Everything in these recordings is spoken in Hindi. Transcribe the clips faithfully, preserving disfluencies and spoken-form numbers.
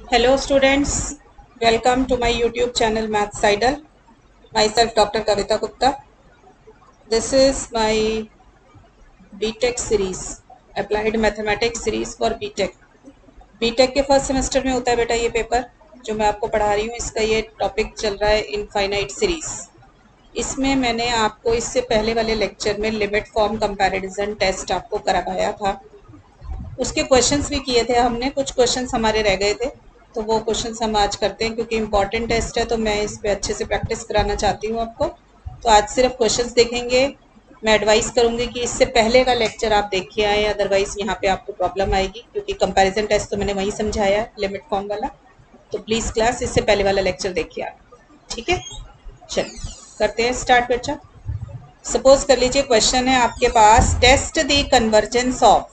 Hello students, welcome to my YouTube channel Maths Idol. Myself Doctor Kavita Gupta. This is my B Tech series, Applied Mathematics series for B Tech. B Tech के फर्स्ट सेमेस्टर में होता है बेटा ये पेपर जो मैं आपको पढ़ा रही हूँ. इसका ये टॉपिक चल रहा है इनफाइनाइट सीरीज. इसमें मैंने आपको इससे पहले वाले लेक्चर में लिमिट फॉर्म कंपैरिजन टेस्ट आपको करवाया था. उसके क्वेश्चंस भी किए थे हमने. कुछ क्वेश्चंस हमारे रह गए थे तो वो क्वेश्चंस हम आज करते हैं क्योंकि इम्पॉर्टेंट टेस्ट है तो मैं इस पे अच्छे से प्रैक्टिस कराना चाहती हूँ आपको. तो आज सिर्फ क्वेश्चंस देखेंगे. मैं एडवाइस करूँगी कि इससे पहले का लेक्चर आप देखिए आए, अदरवाइज यहाँ पे आपको प्रॉब्लम आएगी क्योंकि कंपैरिजन टेस्ट तो मैंने वहीं समझाया है लिमिट फॉर्म वाला. तो प्लीज़ क्लास इससे पहले वाला लेक्चर देखिए आप. ठीक है, चलिए करते हैं स्टार्ट बच्चा. सपोज कर लीजिए क्वेश्चन है आपके पास, test the convergence of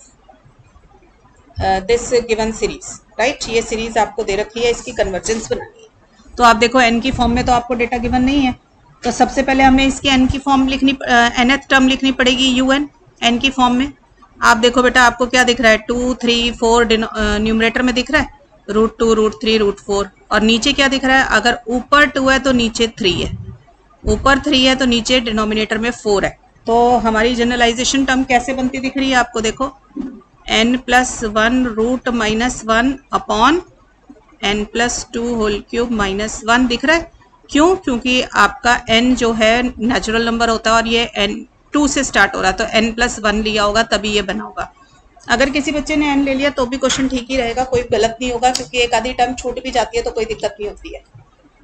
this given series. Right, ये सीरीज आपको दे रखी है, इसकी कन्वर्जेंस बनानी है. तो आप देखो एन की फॉर्म में तो आपको डेटा गिवन नहीं है, तो सबसे पहले हमें इसकी एन की फॉर्म लिखनी, एनथ टर्म लिखनी पड़ेगी यू एन एन की फॉर्म में. आप देखो बेटा आपको क्या दिख रहा है, टू थ्री फोर न्यूमरेटर में दिख रहा है, root two root three root four. और नीचे क्या दिख रहा है, अगर ऊपर टू है तो नीचे थ्री है, ऊपर थ्री है तो नीचे डिनोमिनेटर में फोर है. तो हमारी जनरलाइजेशन टर्म कैसे बनती दिख रही है आपको, देखो n plus one root minus one upon n plus two whole cube minus one दिख रहा है. क्यों? क्योंकि आपका n जो है नेचुरल नंबर होता है और ये n टू से स्टार्ट हो रहा है तो n प्लस वन लिया होगा तभी ये बना होगा. अगर किसी बच्चे ने n ले लिया तो भी क्वेश्चन ठीक ही रहेगा, कोई गलत नहीं होगा क्योंकि एक आधी टर्म छूट भी जाती है तो कोई दिक्कत नहीं होती है.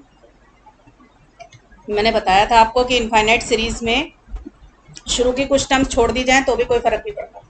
मैंने बताया था आपको कि इनफाइनाइट सीरीज में शुरू की कुछ टर्म्स छोड़ दी जाए तो भी कोई फर्क नहीं पड़ता.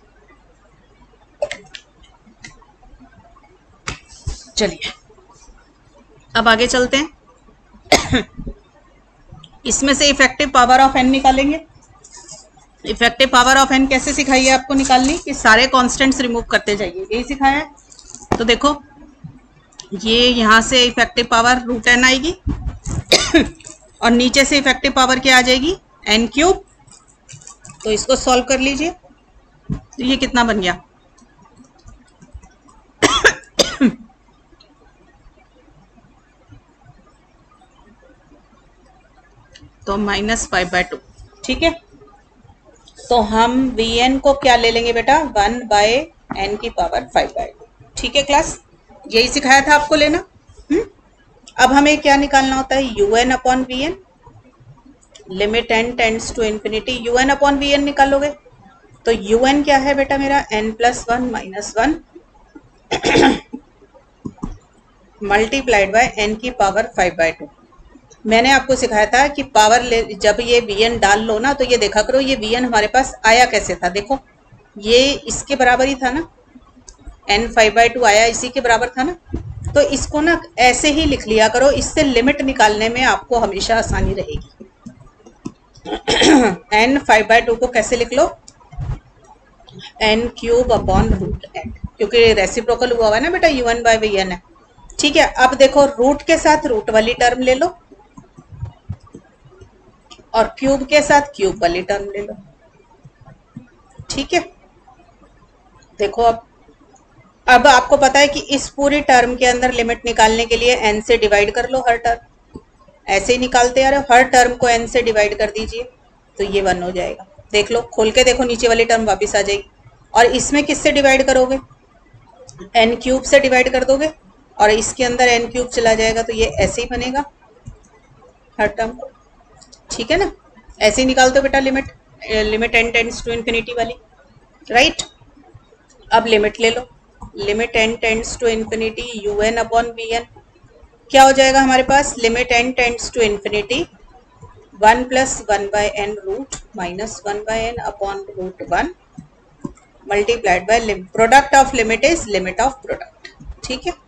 चलिए अब आगे चलते हैं. इसमें से इफेक्टिव पावर ऑफ एन निकालेंगे. इफेक्टिव पावर ऑफ एन कैसे सिखाई है आपको निकालनी, कि सारे कांस्टेंट्स रिमूव करते जाइए, यही सिखाया है. तो देखो ये यहां से इफेक्टिव पावर रूट एन आएगी और नीचे से इफेक्टिव पावर क्या आ जाएगी, एन क्यूब. तो इसको सॉल्व कर लीजिए. तो ये कितना बन गया, तो माइनस फाइव बाय टू. ठीक है, तो हम वी एन को क्या ले लेंगे बेटा, वन बाय एन की पावर फाइव बाय टू. ठीक है क्लास, यही सिखाया था आपको लेना. हुँ? अब हमें क्या निकालना होता है, u n upon v n. Limit n tends to infinity, u n upon v n निकालोगे तो यू एन क्या है बेटा मेरा, n plus one minus one multiplied by n की पावर फाइव बाय टू. मैंने आपको सिखाया था कि पावर ले, जब ये वी एन डाल लो ना तो ये देखा करो ये वी एन हमारे पास आया कैसे था. देखो ये इसके बराबर ही था ना, एन फाइव बाई टू आया इसी के बराबर था ना. तो इसको ना ऐसे ही लिख लिया करो, इससे लिमिट निकालने में आपको हमेशा आसानी रहेगी. एन फाइव बाई टू को कैसे लिख लो, n cube upon root n, क्योंकि रेसिप्रोकल हुआ हुआ है ना बेटा, u n by v n है. ठीक है, अब देखो रूट के साथ रूट वाली टर्म ले लो और क्यूब के साथ क्यूब वाली टर्म ले लो. ठीक है, देखो अब अब आपको पता है कि इस पूरी टर्म के अंदर लिमिट निकालने के लिए n से डिवाइड कर लो हर टर्म. ऐसे ही निकालते आ रहे हो, हर टर्म को n से डिवाइड कर दीजिए तो ये वन हो जाएगा. देख लो, खोल के देखो, नीचे वाली टर्म वापस आ जाएगी. और इसमें किससे डिवाइड करोगे, एन क्यूब से डिवाइड कर दोगे और इसके अंदर एन क्यूब चला जाएगा तो ये ऐसे ही बनेगा हर टर्म. ठीक है ना, ऐसे ही निकालते हो बेटा limit, limit n tends to infinity वाली. राइट, अब लिमिट ले लो, limit n tends to infinity u n upon v n. क्या हो जाएगा हमारे पास, limit n tends to infinity one plus one by n root minus one by n upon root one multiplied by product of limit is limit of product. ठीक है,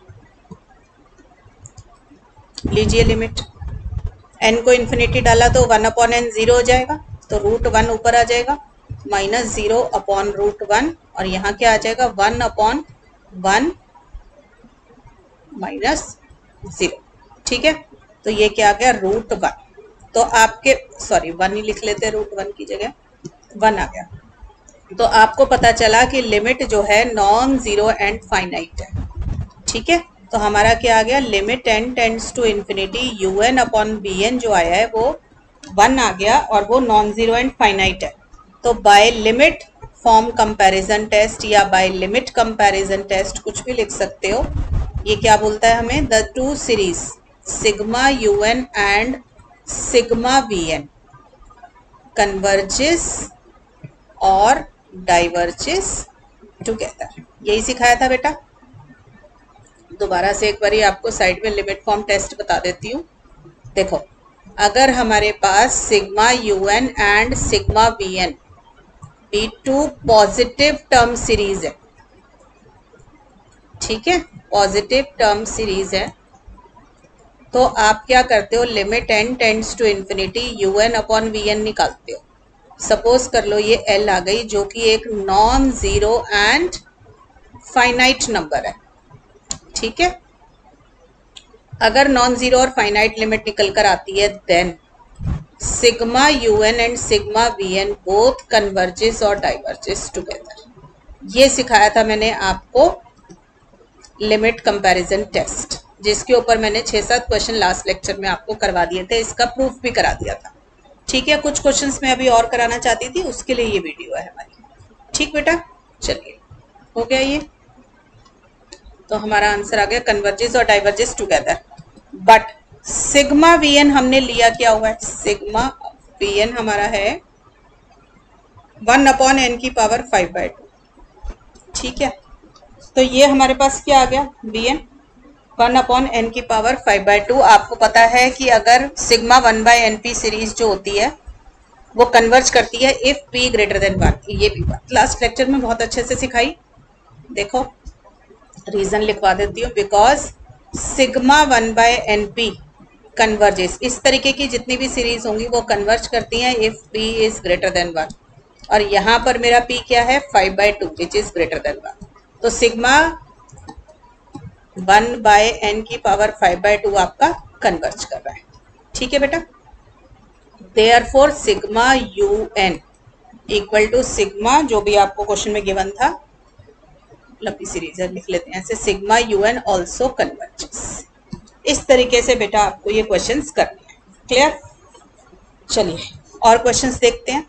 लीजिए लिमिट, एन को इन्फिनिटी डाला तो वन अपॉन एन जीरो हो जाएगा, तो रूट वन ऊपर आ जाएगा, minus zero upon root one, और यहाँ क्या आ जाएगा, one upon one minus zero. ठीक है, तो ये क्या आ गया, रूट वन. तो आपके सॉरी वन ही लिख लेते हैं, रूट वन की जगह वन आ गया. तो आपको पता चला कि लिमिट जो है नॉन जीरो एंड फाइनाइट है. ठीक है, तो हमारा क्या आ गया, limit n tends to infinity u n upon b n जो आया है वो वन आ गया और वो नॉन जीरो एंड फाइनाइट है। तो by limit form comparison test या बाय लिमिट कंपैरिजन टेस्ट कुछ भी लिख सकते हो। ये क्या बोलता है हमें, the two series sigma u n and sigma v n converges और डाइवर्जेस टुगेदर। यही सिखाया था बेटा। दोबारा से एक बार आपको साइड में लिमिट फॉर्म टेस्ट बता देती हूँ। देखो, अगर हमारे पास sigma u n and sigma v n be two positive term series है, ठीक है, पॉजिटिव टर्म सीरीज है, तो आप क्या करते हो, limit n tends to infinity u n upon v n निकालते हो। सपोज कर लो ये एल आ गई जो कि एक non zero and finite number है, ठीक है। अगर नॉन जीरो और फाइनाइट लिमिट निकल कर आती है then sigma u n and sigma v n both converges और डाइवर्जेस टुगेदर। ये सिखाया था मैंने आपको लिमिट कंपैरिजन टेस्ट, जिसके ऊपर मैंने छह सात क्वेश्चन लास्ट लेक्चर में आपको करवा दिए थे, इसका प्रूफ भी करा दिया था, ठीक है। कुछ क्वेश्चंस मैं अभी और कराना चाहती थी, उसके लिए ये वीडियो है हमारी, ठीक बेटा। चलिए, हो गया ये, तो हमारा आंसर आ गया कन्वर्जेस और diverges together. But sigma v n हमने लिया क्या हुआ है, सिग्मा वी एन हमारा है वन अपॉन एन की पावर फाइव बाई टू, ठीक है। तो ये हमारे पास क्या आ गया, v n one upon n की पावर फाइव बाई टू। आपको पता है कि अगर sigma one by n p series जो होती है वो कन्वर्ज करती है if p greater than one. ये भी बात लास्ट लेक्चर में बहुत अच्छे से सिखाई। देखो, रीजन लिखवा देती हूँ, because sigma one by n p converges, इस तरीके की जितनी भी सीरीज होंगी वो कन्वर्ज करती हैं if p is greater than one, और यहाँ पर मेरा पी क्या है, five by two which is greater than one. तो सिग्मा वन बाय एन की पावर फाइव बाई टू आपका कन्वर्ज कर रहा है, ठीक है बेटा। Therefore sigma u n equal to sigma, जो भी आपको क्वेश्चन में गिवन था, लंबी सीरीज है लिख लेते हैं ऐसे, sigma u n also converges. इस तरीके से बेटा आपको ये क्वेश्चंस करने हैं, क्लियर। चलिए और क्वेश्चंस देखते हैं।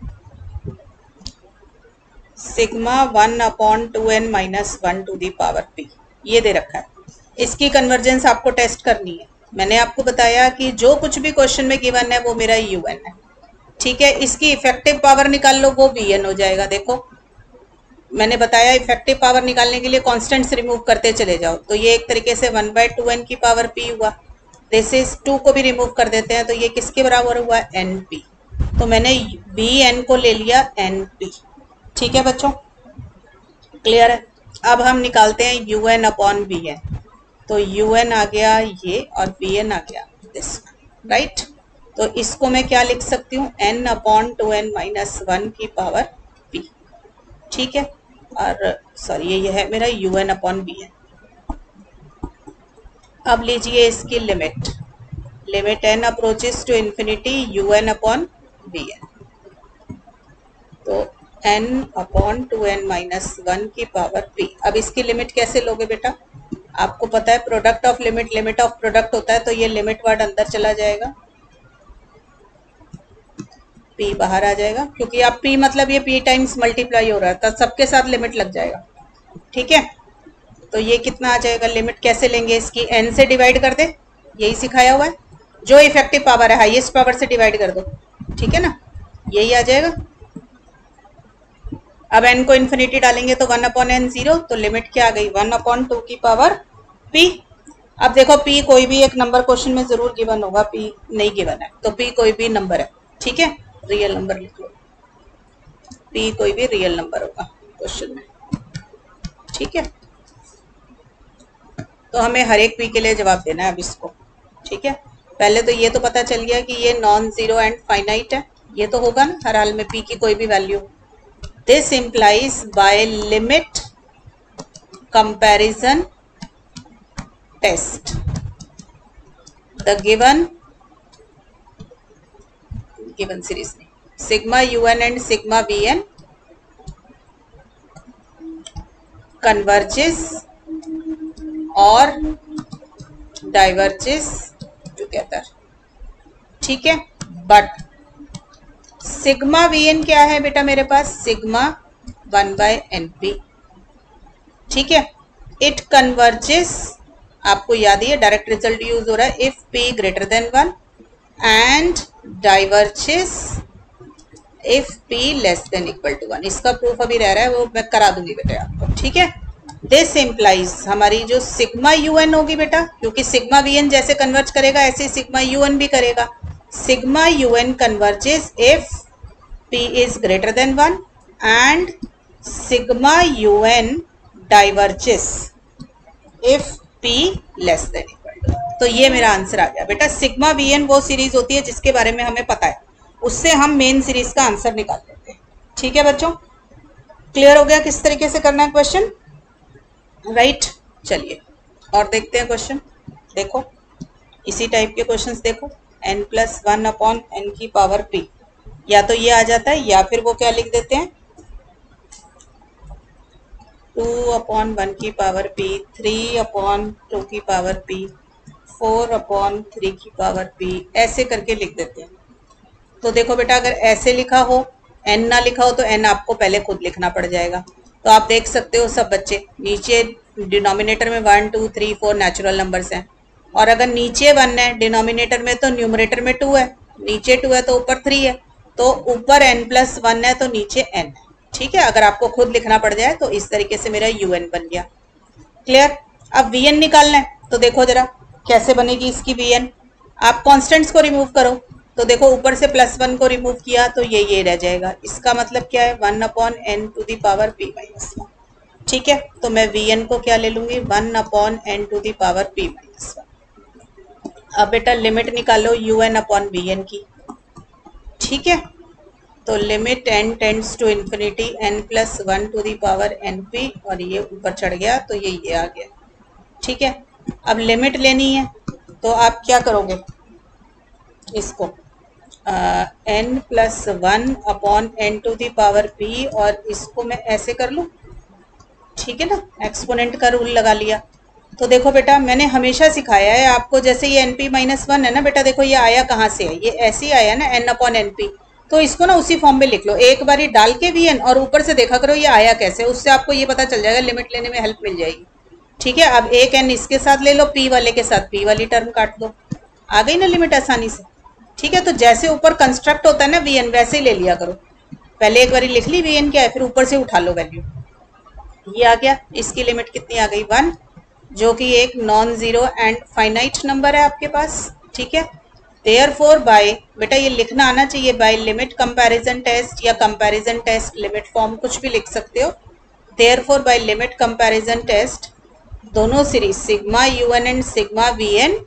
Sigma one upon two n minus one to the power p, ये दे रखा है, इसकी कन्वर्जेंस आपको टेस्ट करनी है। मैंने आपको बताया कि जो कुछ भी क्वेश्चन में गिवन है वो मेरा यू एन है, ठीक है। इसकी इफेक्टिव पावर निकाल लो, वो वी एन हो जाएगा। देखो मैंने बताया इफेक्टिव पावर निकालने के लिए कॉन्स्टेंट्स रिमूव करते चले जाओ, तो ये एक तरीके से वन बाई टू एन की पावर पी हुआ। दिस इज टू को भी रिमूव कर देते हैं तो ये किसके बराबर हुआ, एन पी। तो मैंने बी एन को ले लिया एन पी, ठीक है बच्चों, क्लियर है। अब हम निकालते हैं u n upon b n, तो यू एन आ गया ये और बी एन आ गया दिस, राइट। तो इसको मैं क्या लिख सकती हूँ, n upon two n minus one की पावर पी, ठीक है। और सॉरी ये, ये है मेरा u n upon b n. अब लीजिए इसकी limit, limit n approaches to infinity u n upon b n, तो n upon two n minus one की पावर पी। अब इसकी लिमिट कैसे लोगे बेटा, आपको पता है product of limit limit of product होता है, तो ये लिमिट वर्ड अंदर चला जाएगा, पी बाहर आ जाएगा, क्योंकि आप पी मतलब ये पी टाइम्स मल्टीप्लाई हो रहा है, तो सबके साथ लिमिट लग जाएगा, ठीक है। तो ये कितना आ जाएगा, लिमिट कैसे लेंगे इसकी, एन से डिवाइड कर दे, यही सिखाया हुआ है, जो इफेक्टिव पावर है हाईएस्ट पावर से डिवाइड कर दो, ठीक है ना, यही आ जाएगा। अब एन को इन्फिनिटी डालेंगे तो वन अपॉन एन जीरो, तो लिमिट क्या आ गई, वन अपॉन टू की पावर पी। अब देखो पी कोई भी एक नंबर क्वेश्चन में जरूर गिवन होगा, पी नहीं गिवन है तो पी कोई भी नंबर है, ठीक है, रियल नंबर लिख लो, पी कोई भी रियल नंबर होगा क्वेश्चन में, ठीक है। तो हमें हर एक पी के लिए जवाब देना है अब इसको, ठीक है। पहले तो ये तो पता चल गया कि ये नॉन जीरो एंड फाइनाइट है, ये तो होगा ना हर हाल में पी की कोई भी value. This implies by limit comparison test the given given series में sigma u n and sigma v n converges और डाइवर्जेस टुगेदर, ठीक है। बट सिग्मा वी एन क्या है बेटा मेरे पास, sigma one by n p, ठीक है। इट कन्वर्जेस, आपको याद ही है डायरेक्ट रिजल्ट यूज हो रहा है, if p greater than one and diverges if p less than equal to one. इसका प्रूफ अभी रह रहा है, वो मैं करा दूंगी बेटा आपको, ठीक है। दिस इम्प्लाइज हमारी जो सिग्मा यू एन होगी बेटा, क्योंकि सिग्मा वी एन जैसे कन्वर्ज करेगा ऐसे सिग्मा यू एन भी करेगा। Sigma u n converges if p is greater than one and sigma u n diverges if p less than equal to. तो ये मेरा आंसर आ गया बेटा। सिग्मा वी एन वो सीरीज होती है जिसके बारे में हमें पता है, उससे हम मेन सीरीज का आंसर निकाल लेते हैं, ठीक है बच्चों। क्लियर हो गया किस तरीके से करना है क्वेश्चन, राइट। चलिए और देखते हैं क्वेश्चन। देखो इसी टाइप के क्वेश्चंस देखो, n plus one upon n की पावर पी, या तो ये आ जाता है या फिर वो क्या लिख देते हैं, टू अपॉन वन की power p, three upon two की power p, four upon three की पावर पी, ऐसे करके लिख देते हैं। तो देखो बेटा अगर ऐसे लिखा हो, एन ना लिखा हो तो एन आपको पहले खुद लिखना पड़ जाएगा। तो आप देख सकते हो सब बच्चे, नीचे डिनोमिनेटर में one two three four natural numbers हैं, और अगर नीचे वन है डिनोमिनेटर में तो न्यूमरेटर में टू है, नीचे टू है तो ऊपर थ्री है, तो ऊपर एन प्लस वन है तो नीचे एन है, ठीक है। अगर आपको खुद लिखना पड़ जाए तो इस तरीके से मेरा यू एन बन गया। क्लियर। अब वी एन निकालना है, तो देखो जरा कैसे बनेगी इसकी वी एन। आप कॉन्स्टेंट्स को रिमूव करो, तो देखो ऊपर से प्लस वन को रिमूव किया तो ये ये रह जाएगा। इसका मतलब क्या है, one upon n to the power p minus one, ठीक है। तो मैं वी एन को क्या ले लूंगी, one upon n to the power p minus one. अब बेटा लिमिट निकालो u n upon v n की, ठीक है। तो limit n tends to infinity n plus one to the power n p, और ये ऊपर चढ़ गया तो ये ये आ गया, ठीक है। अब लिमिट लेनी है तो आप क्या करोगे, इसको n plus one upon n to the power p, और इसको मैं ऐसे कर लूँ, ठीक है ना, एक्सपोनेंट का रूल लगा लिया। तो देखो बेटा मैंने हमेशा सिखाया है आपको, जैसे ये एन पी माइनस वन है ना बेटा, देखो ये आया कहाँ से है, ये ऐसे ही आया ना एन अपॉन एन पी, तो इसको ना उसी फॉर्म में लिख लो, एक बारी डाल के वी एन और ऊपर से देखा करो ये आया कैसे, उससे आपको ये पता चल जाएगा, लिमिट लेने में हेल्प मिल जाएगी, ठीक है। अब एक एन इसके साथ ले लो, पी वाले के साथ पी वाली टर्म काट दो, आ गई ना लिमिट आसानी से, ठीक है। तो जैसे ऊपर कंस्ट्रक्ट होता है ना वी एन, वैसे ही ले लिया करो, पहले एक बारी लिख ली वी एन क्या है, फिर ऊपर से उठा लो वैल्यू, ये आ गया। इसकी लिमिट कितनी आ गई, वन, जो कि एक non zero and finite number है आपके पास, ठीक है। देयरफॉर बाय, बेटा ये लिखना आना चाहिए, बाय लिमिट कंपैरिजन टेस्ट या कंपैरिजन टेस्ट लिमिट फॉर्म कुछ भी लिख सकते हो। Therefore by limit comparison test, दोनों series sigma u n and sigma v n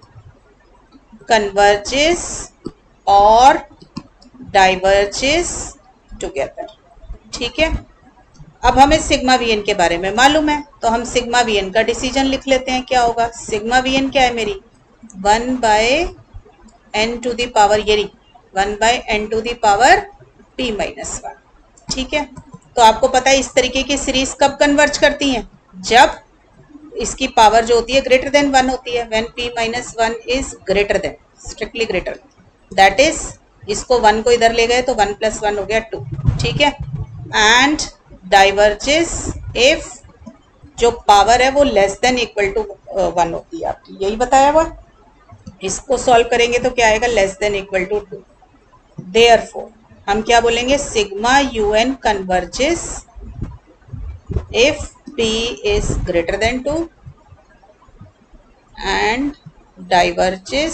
converges और डाइवर्जेस टुगेदर, ठीक है। अब हमें सिग्मा वी एन के बारे में मालूम है, तो हम सिग्मा वी एन का डिसीजन लिख लेते हैं। क्या होगा, सिग्मा वी एन क्या है मेरी, one by n to the power, ये one by n to the power p minus one, ठीक है। तो आपको पता है इस तरीके की सीरीज कब कन्वर्ज करती हैं, जब इसकी पावर जो होती है ग्रेटर देन वन होती है, when p minus one is greater than, strictly greater, that is इसको वन को इधर ले गए तो वन प्लस वन हो गया टू, ठीक है। एंड डाइवर्जेस इफ जो पावर है वो less than equal to one होती है आपकी, यही बताया हुआ। इसको सॉल्व करेंगे तो क्या आएगा, less than equal to two. Therefore हम क्या बोलेंगे, sigma u n converges if p is greater than two and diverges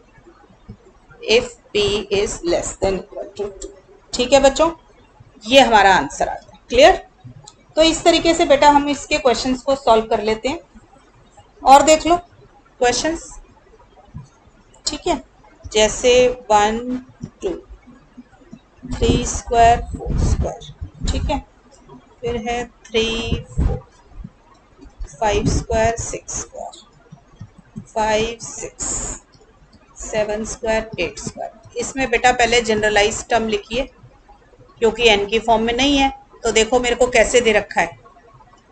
if p is less than equal to two, ठीक है बच्चों। ये हमारा आंसर आ गया, क्लियर। तो इस तरीके से बेटा हम इसके क्वेश्चंस को सॉल्व कर लेते हैं, और देख लो क्वेश्चंस, ठीक है। जैसे one two three square four square, ठीक है। फिर है three four, five square six square, five six, seven square eight square. इसमें बेटा पहले जनरलाइज टर्म लिखिए, क्योंकि एन की फॉर्म में नहीं है। तो देखो मेरे को कैसे दे रखा है,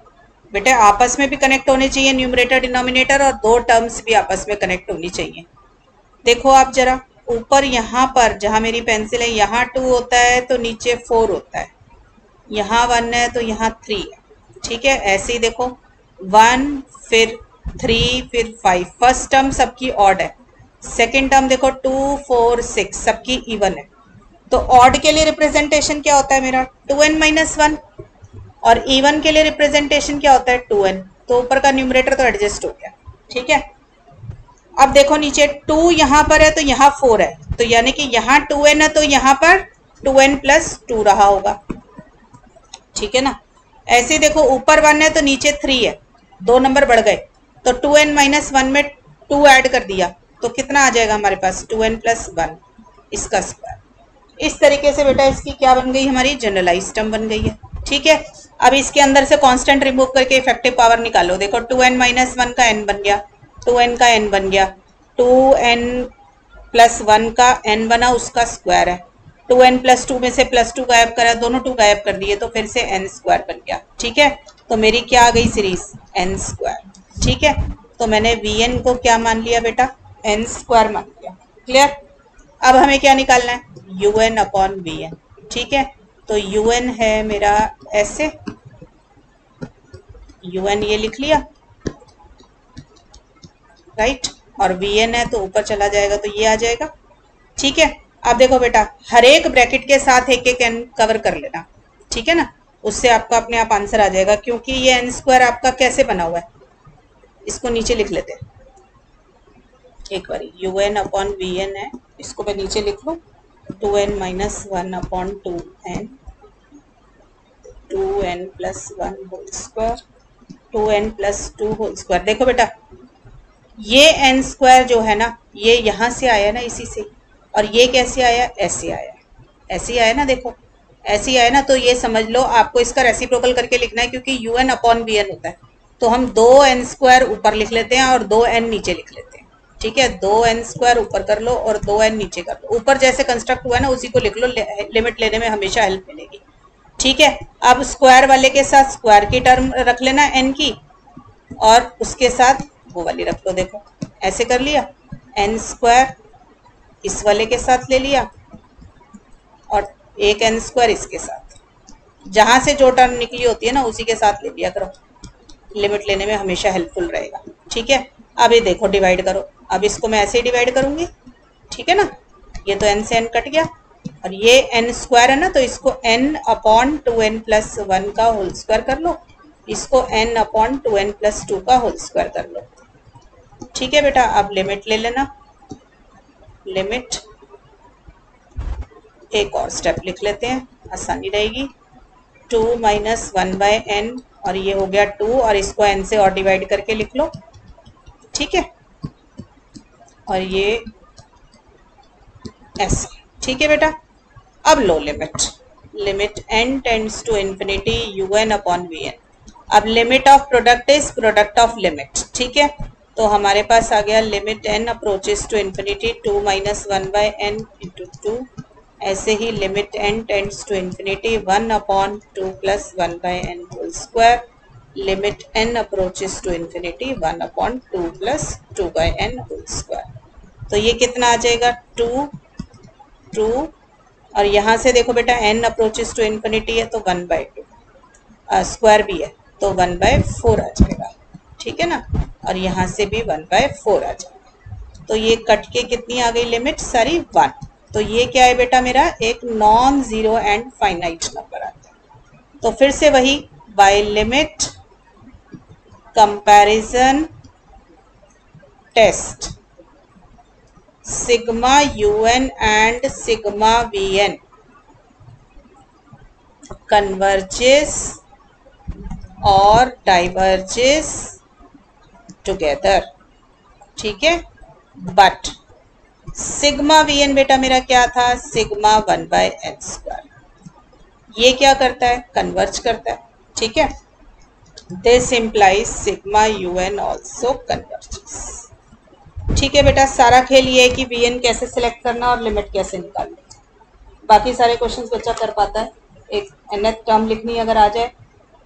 बेटा आपस में भी कनेक्ट होने चाहिए न्यूमरेटर डिनोमिनेटर, और दो टर्म्स भी आपस में कनेक्ट होनी चाहिए। देखो आप जरा ऊपर यहाँ पर जहाँ मेरी पेंसिल है यहाँ टू होता है तो नीचे फोर होता है, यहाँ वन है तो यहाँ थ्री है, ठीक है। ऐसे ही देखो वन फिर थ्री फिर फाइव, फर्स्ट टर्म सबकी ऑड है, सेकेंड टर्म देखो टू फोर सिक्स सबकी इवन है। तो ऑड के लिए रिप्रेजेंटेशन क्या होता है मेरा टू एन माइनस वन, और इवन के लिए रिप्रेजेंटेशन क्या होता है टू एन। तो ऊपर का न्यूमरेटर तो एडजस्ट हो गया, ठीक है। अब देखो नीचे टू यहाँ पर है तो यहाँ फोर है, तो यानी कि यहाँ टू एन है तो यहाँ पर टू एन प्लस टू रहा होगा, ठीक है ना। ऐसे देखो ऊपर वन है तो नीचे थ्री है, दो नंबर बढ़ गए, तो टू एन माइनस वन में टू ऐड कर दिया तो कितना आ जाएगा हमारे पास टू एन प्लस वन, इसका स्क्वायर। इस तरीके से बेटा इसकी क्या बन गई हमारी जनरलाइज टर्म बन गई है, ठीक है। अब इसके अंदर से कांस्टेंट रिमूव करके इफेक्टिव पावर निकालो। देखो टू एन माइनस वन का एन बन गया, टू एन का एन बन गया, टू एन प्लस वन का एन बना उसका स्क्वायर है, टू एन प्लस टू में से प्लस टू गायब करा, दोनों टू गायब कर दिए तो फिर से एन स्क्वायर बन गया, ठीक है। तो मेरी क्या आ गई सीरीज एन स्क्वायर, ठीक है। तो मैंने वी एन को क्या मान लिया बेटा एन स्क्वायर मान लिया, क्लियर। अब हमें क्या निकालना है u n upon v n, ठीक है। तो यू एन है मेरा ऐसे, यू एन ये लिख लिया राइट, और वी एन है तो ऊपर चला जाएगा तो ये आ जाएगा, ठीक है। अब देखो बेटा हर एक ब्रैकेट के साथ एक एक एन कवर कर लेना, ठीक है ना, उससे आपका अपने आप आंसर आ जाएगा। क्योंकि ये एन स्क्वायर आपका कैसे बना हुआ है, इसको नीचे लिख लेते हैं एक बार, u n upon v n है, इसको मैं नीचे लिख लूँ two n minus one upon two n, two n plus one whole square, two n plus two whole square. देखो बेटा ये एन स्क्वायर जो है ना ये यहाँ से आया ना इसी से, और ये कैसे आया ऐसे आया, ऐसे आया ना, देखो ऐसे आया ना। तो ये समझ लो आपको इसका रेसिप्रोकल करके लिखना है, क्योंकि u n upon v n होता है तो हम दो एन स्क्वायर ऊपर लिख लेते हैं और दो एन नीचे लिख लेते हैं, ठीक है। दो एन स्क्वायर ऊपर कर लो और दो एन नीचे कर लो, ऊपर जैसे कंस्ट्रक्ट हुआ है ना उसी को लिख लो, लिमिट लेने में हमेशा हेल्प मिलेगी, ठीक है। अब स्क्वायर वाले के साथ स्क्वायर की टर्म रख लेना एन की, और उसके साथ वो वाली रख लो, देखो ऐसे कर लिया, एन स्क्वायर इस वाले के साथ ले लिया और एक एन स्क्वायर इसके साथ, जहां से जो टर्म निकली होती है ना उसी के साथ ले लिया करो, लिमिट लेने में हमेशा हेल्पफुल रहेगा, ठीक है। अब ये देखो डिवाइड करो, अब इसको मैं ऐसे ही डिवाइड करूंगी, ठीक है ना। ये तो एन से एन कट गया, और ये एन स्क्वायर है ना तो इसको n upon two n plus one का होल स्क्वायर कर लो, इसको n upon two n plus two का होल स्क्वायर कर लो, ठीक है बेटा। अब लिमिट ले लेना, लिमिट एक और स्टेप लिख लेते हैं आसानी रहेगी, two minus one by n, और ये हो गया टू, और इसको एन से और डिवाइड करके लिख लो, ठीक है। और ये ऐसे, ठीक है बेटा। अब लो limit, limit n tends to infinity u n upon v n. अब limit of product is product of limit, ठीक है। तो हमारे पास आ गया limit n approaches to infinity two minus one by n into two, ऐसे ही limit n tends to infinity one upon two plus one by n whole square, limit n approaches to infinity one upon two plus two bye n whole square. तो ये कितना आ जाएगा टू टू, और यहाँ से देखो बेटा एन अप्रोचेस टू इन्फिनिटी है तो वन बाय टू, स्क्वायर भी है तो वन बाय फोर आ जाएगा, ठीक है ना। और यहाँ से भी वन बाय फोर आ जाएगा, तो ये कट के कितनी आ गई लिमिट सारी वन। तो ये क्या है बेटा मेरा एक non zero and finite number आता है। तो फिर से वही by limit comparison test sigma u n and sigma v n converges और diverges together, ठीक है। बट सिग्मा वी एन बेटा मेरा क्या था sigma one by n square, ये क्या करता है कन्वर्ज करता है, ठीक है। This implies sigma u n also converges, ठीक है बेटा। सारा खेल ये है कि वी एन कैसे सिलेक्ट करना और लिमिट कैसे निकालना, बाकी सारे क्वेश्चंस बच्चा कर पाता है। एक एनथ टर्म लिखनी अगर आ जाए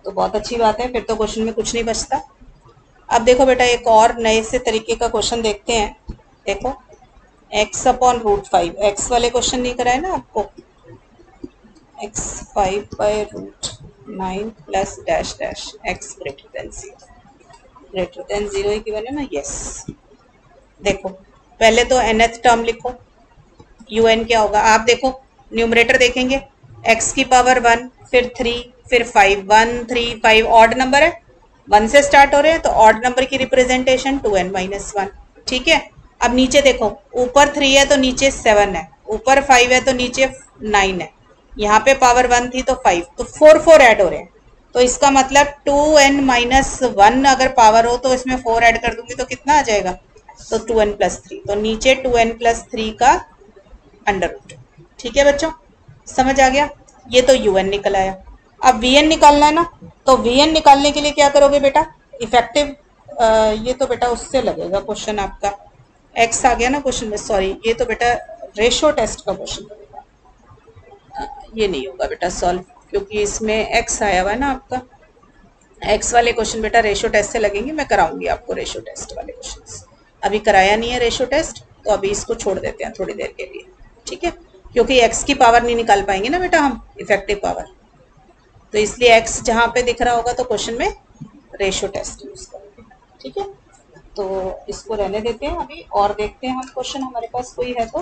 तो बहुत अच्छी बात है, फिर तो क्वेश्चन में कुछ नहीं बचता। अब देखो बेटा एक और नए से तरीके का क्वेश्चन देखते हैं। देखो x upon root five, x वाले क्वेश्चन नहीं कराए ना आपको, x five by root nine plus dash dash x greater than zero, greater than zero ही गिवन है ना, यस। देखो पहले तो nth टर्म लिखो, un क्या होगा, आप देखो न्यूमरेटर देखेंगे, x की पावर वन, फिर थ्री, फिर five, one three five odd number है, वन से स्टार्ट हो रहे हैं तो ऑड नंबर की representation two n minus one, ठीक है। अब नीचे देखो, ऊपर थ्री है तो नीचे सेवन है, ऊपर फाइव है तो नीचे नाइन है, यहाँ पे पावर वन थी तो फाइव, तो फोर फोर ऐड हो रहे हैं, तो इसका मतलब टू एन माइनस वन अगर पावर हो तो इसमें फोर ऐड कर दूंगी तो कितना आ जाएगा, तो टू एन प्लस थ्री, तो नीचे टू एन प्लस थ्री का अंडर रूट, ठीक है बच्चों, समझ आ गया। ये तो यू एन निकल आया। अब वी एन निकालना है ना, तो वी एन निकालने के लिए क्या करोगे बेटा, इफेक्टिव, ये तो बेटा उससे लगेगा क्वेश्चन आपका, एक्स आ गया ना क्वेश्चन में, सॉरी ये तो बेटा रेशो टेस्ट का क्वेश्चन लगेगा, ये नहीं होगा बेटा सॉल्व, क्योंकि इसमें एक्स आया हुआ है ना आपका, एक्स वाले क्वेश्चन बेटा रेशो टेस्ट से लगेंगे, मैं कराऊंगी आपको रेशो टेस्ट वाले क्वेश्चन, अभी कराया नहीं है रेशो टेस्ट, तो अभी इसको छोड़ देते हैं थोड़ी देर के लिए, ठीक है, क्योंकि एक्स की पावर नहीं निकाल पाएंगे ना बेटा हम, इफेक्टिव पावर, तो इसलिए एक्स जहाँ पे दिख रहा होगा तो क्वेश्चन में रेशो टेस्ट यूज करेंगे, ठीक है। तो इसको रहने देते हैं अभी, और देखते हैं हम क्वेश्चन हमारे पास कोई है तो,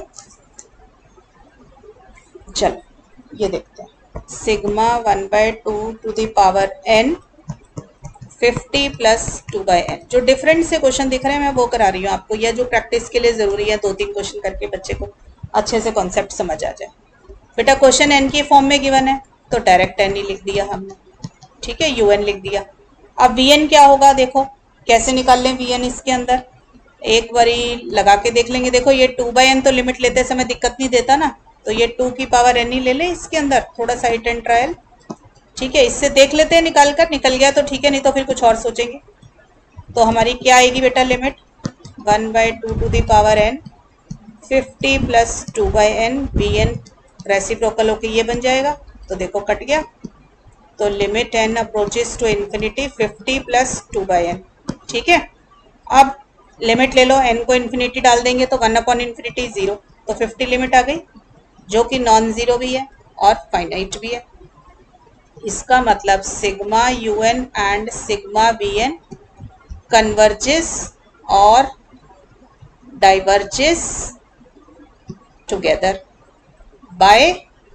चलो ये देखते हैं, sigma one by two two the power n fifty plus two by n, जो डिफरेंट से क्वेश्चन दिख रहे हैं मैं वो करा रही हूँ आपको, या जो प्रैक्टिस के लिए जरूरी है, दो तीन क्वेश्चन करके बच्चे को अच्छे से कॉन्सेप्ट समझ आ जाए। बेटा क्वेश्चन एन की फॉर्म में गिवन है तो डायरेक्ट एन ही लिख दिया हमने, ठीक है, यू एन लिख दिया। अब वी एन क्या होगा, देखो कैसे निकाल लें वी एन, इसके अंदर एक बारी लगा के देख लेंगे। देखो ये टू बाई एन तो लिमिट लेते समय दिक्कत नहीं देता ना, तो ये टू की पावर एन ही ले लें इसके अंदर, थोड़ा सा हिट एंड ट्रायल, ठीक है, इससे देख लेते हैं निकाल कर, निकल गया तो ठीक है, नहीं तो फिर कुछ और सोचेंगे। तो हमारी क्या आएगी बेटा limit, one by two two the power n fifty plus two by n, v n reciprocal होके ये बन जाएगा, तो देखो कट गया, तो limit n approaches to infinity fifty plus two by n, ठीक है। अब लिमिट ले लो, एन को इन्फिनिटी डाल देंगे तो वन अपॉन इन्फिनिटी जीरो, तो फिफ्टी लिमिट आ गई, जो कि नॉन जीरो भी है और फाइनाइट भी है। इसका मतलब sigma u n and sigma v n converges और diverges together by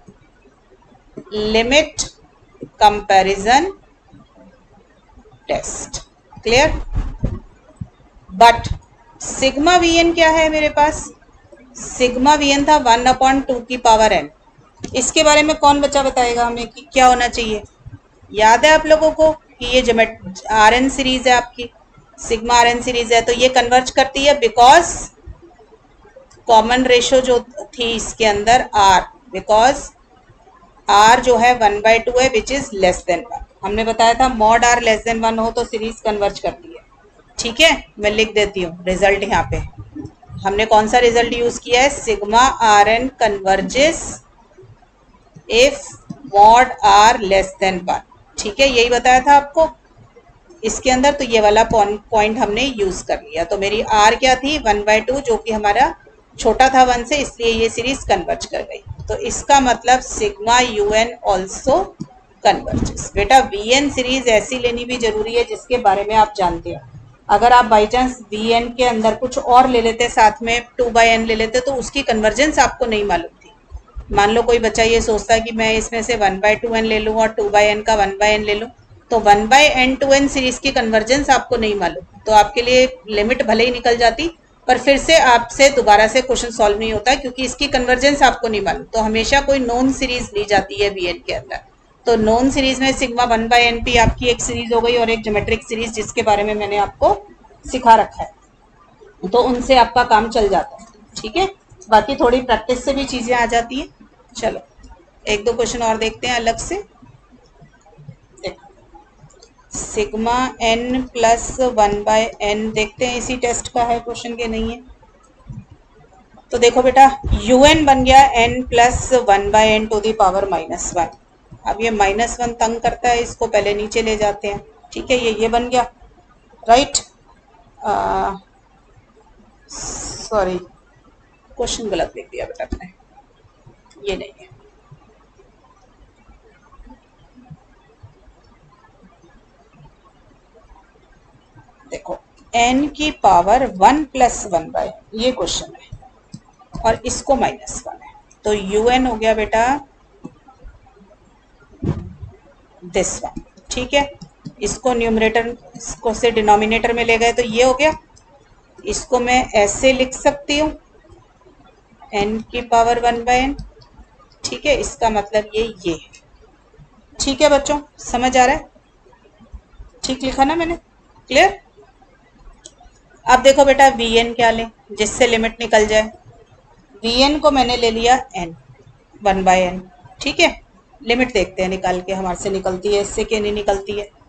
limit comparison test, clear. But sigma v n क्या है मेरे पास, सिग्मा वी एन था वन अपॉन टू की पावर एन, इसके बारे में कौन बच्चा बताएगा हमें कि क्या होना चाहिए। याद है आप लोगों को कि ये जोमेट आर एन सीरीज है आपकी, सिग्मा आर एन सीरीज है, तो ये कन्वर्ज करती है बिकॉज कॉमन रेशो जो थी इसके अंदर आर, बिकॉज आर जो है वन बाई टू है which is less than one, हमने बताया था mod r less than one हो तो सीरीज कन्वर्ज करती है, ठीक है। मैं लिख देती हूँ रिजल्ट, यहाँ पे हमने कौन सा रिजल्ट यूज किया है, sigma r n converges if mod r less than one, ठीक है, यही बताया था आपको इसके अंदर, तो ये वाला पॉइंट हमने यूज कर लिया। तो मेरी आर क्या थी, वन बाय टू, जो कि हमारा छोटा था वन से, इसलिए ये सीरीज कन्वर्ज कर गई। तो इसका मतलब sigma u n also converges. बेटा वी एन सीरीज ऐसी लेनी भी जरूरी है जिसके बारे में आप जानते हो। अगर आप बाई चांस वी एन के अंदर कुछ और ले लेते, साथ में टू बाई एन ले लेते, तो उसकी कन्वर्जेंस आपको नहीं मालूम थी। मान लो कोई बच्चा ये सोचता है कि मैं इसमें से वन बाई टू एन ले लूँ और टू बाई एन का वन बाई एन ले लूँ, तो one by n two n series की कन्वर्जेंस आपको नहीं मालूम, तो आपके लिए लिमिट भले ही निकल जाती, पर फिर से आपसे दोबारा से क्वेश्चन सॉल्व नहीं होता, क्योंकि इसकी कन्वर्जेंस आपको नहीं मालूम। तो हमेशा कोई नॉन सीरीज ली जाती है वी एन के अंदर। तो नॉन सीरीज में sigma one by n p आपकी एक सीरीज हो गई और एक ज्योमेट्रिक सीरीज जिसके बारे में मैंने आपको सिखा रखा है, तो उनसे आपका काम चल जाता है, ठीक है। बाकी थोड़ी प्रैक्टिस से भी चीजें आ जाती हैं। चलो एक दो क्वेश्चन और देखते हैं अलग से। Sigma n plus one by n देखते हैं, इसी टेस्ट का है क्वेश्चन के नहीं है। तो देखो बेटा यू एन बन गया n plus one by n to the power minus one. अब ये माइनस वन तंग करता है, इसको पहले नीचे ले जाते हैं। ठीक है, ये ये बन गया, राइट। सॉरी, क्वेश्चन गलत लिख दिया बेटा मैंने, ये नहीं है। देखो n की power one plus one by, ये क्वेश्चन है, और इसको माइनस वन है, तो un हो गया बेटा दिस वन। ठीक है, इसको न्यूमरेटर इसको से डिनोमिनेटर में ले गए तो ये हो गया। इसको मैं ऐसे लिख सकती हूँ n की पावर वन बाय एन। ठीक है, इसका मतलब ये ये है। ठीक है बच्चों, समझ आ रहा है? ठीक लिखा ना मैंने? क्लियर? अब देखो बेटा vn क्या लें जिससे लिमिट निकल जाए। vn को मैंने ले लिया n, वन बाय एन। ठीक है, लिमिट देखते हैं निकाल के हमारे से निकलती है, इससे क्या नहीं निकलती है।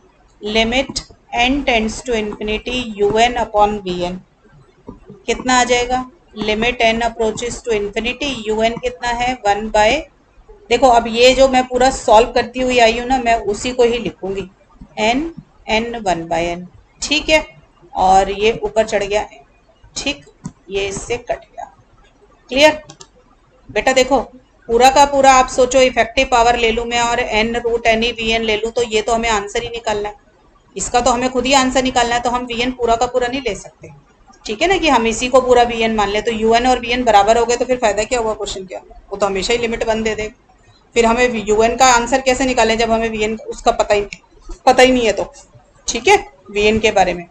Limit n tends to infinity u n upon v n, कितना आ जाएगा? Limit n approaches to infinity u n कितना है? वन बाय, देखो अब ये जो मैं पूरा सॉल्व करती हुई आई हूँ ना, मैं उसी को ही लिखूंगी, n n one by n. ठीक है, और ये ऊपर चढ़ गया n। ठीक, ये इससे कट गया। क्लियर बेटा? देखो पूरा का पूरा आप सोचो इफेक्टिव पावर ले लूँ मैं और n रूट एन ई वी एन ले लूँ, तो ये तो हमें आंसर ही निकालना है, इसका तो हमें खुद ही आंसर निकालना है, तो हम vn पूरा का पूरा नहीं ले सकते। ठीक है ना, कि हम इसी को पूरा vn मान ले, तो un और vn बराबर हो गए तो फिर फायदा क्या हुआ क्वेश्चन क्या? वो तो हमेशा ही लिमिट वन दे दे। फिर हमें un का आंसर कैसे निकालें जब हमें vn उसका पता ही पता ही नहीं है तो। ठीक है, vn के बारे में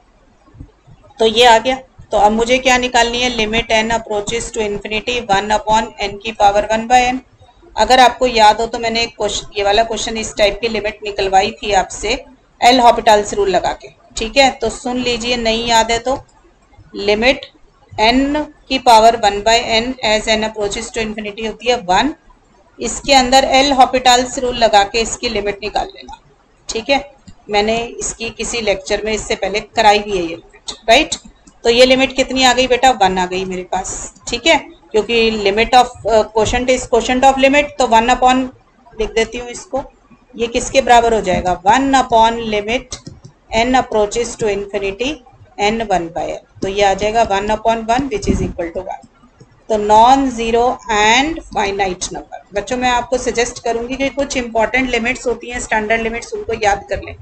तो ये आ गया। तो अब मुझे क्या निकालनी है? Limit n approaches to infinity one upon n की पावर वन बाय n। अगर आपको याद हो तो मैंने एक क्वेश्चन, ये वाला क्वेश्चन इस टाइप की लिमिट निकलवाई थी आपसे एल हॉपिटल्स रूल लगा के। ठीक है, तो सुन लीजिए, नहीं याद है तो लिमिट n की power one by n as n approaches to infinity होती है वन, इसके अंदर एल हॉपिटल्स रूल लगा के इसकी लिमिट निकाल लेना। ठीक है, मैंने इसकी किसी लेक्चर में इससे पहले कराई भी है ये लिमिट, राइट। तो ये लिमिट कितनी आ गई बेटा? वन आ गई मेरे पास। ठीक है, क्योंकि limit of quotient is quotient of limit, तो वन अपॉन लिख देती हूँ इसको। ये किसके बराबर हो जाएगा? One upon limit n approaches to infinity n one by n, तो ये आ जाएगा one upon one which is equal to one. तो non zero and finite number. बच्चों मैं आपको सजेस्ट करूंगी कि कुछ इंपॉर्टेंट लिमिट्स होती हैं, स्टैंडर्ड लिमिट्स, उनको याद कर लें।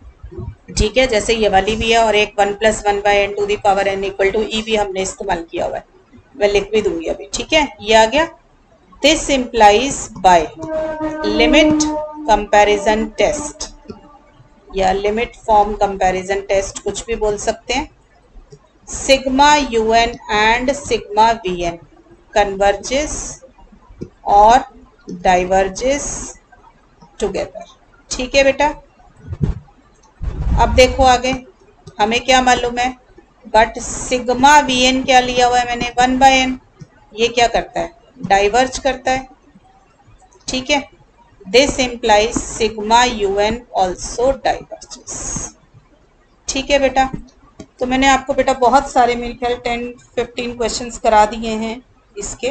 ठीक है, जैसे ये वाली भी है, और एक one plus one by n to the power n equal to e भी हमने इस्तेमाल किया हुआ है, मैं लिख भी दूंगी अभी। ठीक है, ये आ गया। This implies by limit comparison test या लिमिट फॉर्म कंपैरिजन टेस्ट, कुछ भी बोल सकते हैं। Sigma u n and sigma v n converges और डाइवर्जेस टुगेदर। ठीक है बेटा, अब देखो आगे हमें क्या मालूम है, बट सिग्मा वी एन क्या लिया हुआ है मैंने? One by n. ये क्या करता है? डाइवर्ज करता है। ठीक है, this implies sigma u n also diverges. ठीक है बेटा, तो मैंने आपको बेटा बहुत सारे मेरे ख्याल टेन फिफ्टीन क्वेश्चंस करा दिए हैं इसके।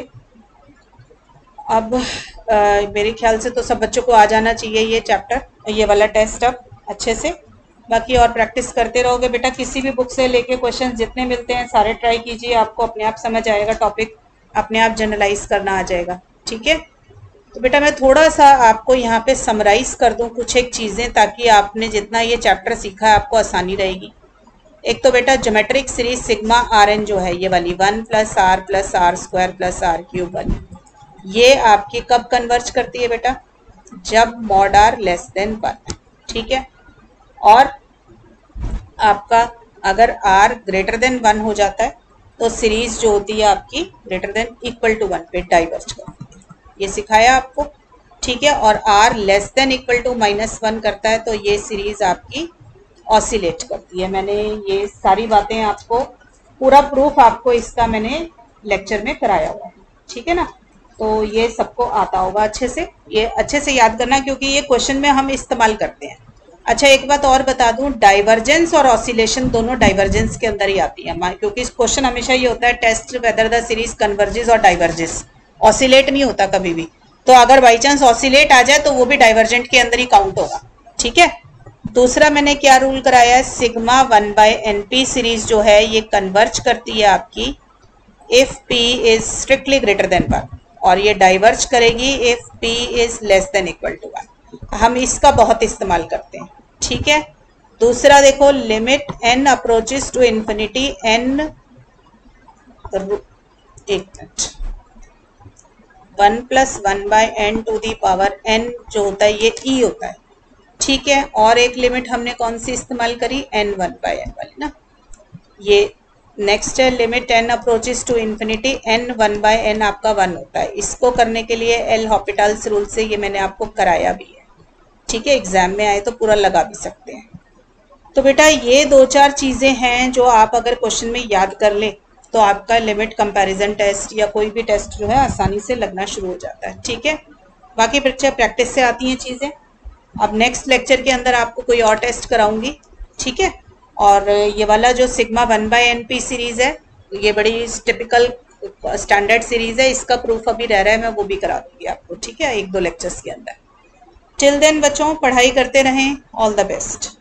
अब आ, मेरे ख्याल से तो सब बच्चों को आ जाना चाहिए ये चैप्टर, ये वाला टेस्ट अब अच्छे से। बाकी और प्रैक्टिस करते रहोगे बेटा, किसी भी बुक से लेके क्वेश्चन जितने मिलते हैं सारे ट्राई कीजिए, आपको अपने आप समझ आएगा, टॉपिक अपने आप जनरलाइज करना आ जाएगा। ठीक है, तो बेटा मैं थोड़ा सा आपको यहाँ पे समराइज कर दूँ कुछ एक चीज़ें, ताकि आपने जितना ये चैप्टर सीखा है आपको आसानी रहेगी। एक तो बेटा geometric series sigma r n जो है ये वाली, one plus r plus r square plus r cube वाली, ये आपकी कब कन्वर्ज करती है बेटा? जब mod r less than one. ठीक है, और आपका अगर r ग्रेटर देन वन हो जाता है तो सीरीज जो होती है आपकी greater than equal to one पे डाइवर्ज करती है, ये सिखाया आपको। ठीक है, और r less than equal to minus one करता है तो ये सीरीज आपकी ऑसिलेट करती है। मैंने ये सारी बातें आपको, पूरा प्रूफ आपको इसका मैंने लेक्चर में कराया हुआ है। ठीक है ना, तो ये सबको आता होगा अच्छे से, ये अच्छे से याद करना क्योंकि ये क्वेश्चन में हम इस्तेमाल करते हैं। अच्छा एक बात और बता दूं, डाइवर्जेंस और ऑसिलेशन दोनों डाइवर्जेंस के अंदर ही आती है, क्योंकि इस क्वेश्चन हमेशा ये होता है test whether the series converges और डाइवर्जेस, ऑसिलेट नहीं होता कभी भी। तो अगर बाई चांस ऑसिलेट आ जाए तो वो भी डाइवर्जेंट के अंदर ही काउंट होगा, ठीक है। दूसरा मैंने क्या रूल कराया है, sigma one by n p series जो है ये कन्वर्ज करती है आपकी if p is strictly greater than one, और ये डाइवर्ज करेगी if p is less than equal to one. हम इसका बहुत इस्तेमाल करते हैं, ठीक है। दूसरा देखो, limit n approaches to infinity n, एक minute, one plus one by n to the power n जो होता है ये ई होता है, ठीक है। और एक लिमिट हमने कौन सी इस्तेमाल करी, एन वन बाय एन वाली ना। ये नेक्स्ट है limit n approaches to infinity n one by n आपका वन होता है। इसको करने के लिए एल हॉपिटल्स रूल से ये मैंने आपको कराया भी है, ठीक है। एग्जाम में आए तो पूरा लगा भी सकते हैं। तो बेटा ये दो चार चीज़ें हैं जो आप अगर क्वेश्चन में याद कर ले तो आपका लिमिट कंपैरिजन टेस्ट या कोई भी टेस्ट जो है आसानी से लगना शुरू हो जाता है, ठीक है। बाकी बच्चे प्रैक्टिस से आती हैं चीज़ें। अब नेक्स्ट लेक्चर के अंदर आपको कोई और टेस्ट कराऊंगी, ठीक है। और ये वाला जो sigma one by n p series है ये बड़ी टिपिकल स्टैंडर्ड सीरीज है, इसका प्रूफ अभी रह रहा है, मैं वो भी करा दूंगी आपको, ठीक है, एक दो लेक्चर्स के अंदर। टिल देन बच्चों पढ़ाई करते रहें, ऑल द बेस्ट।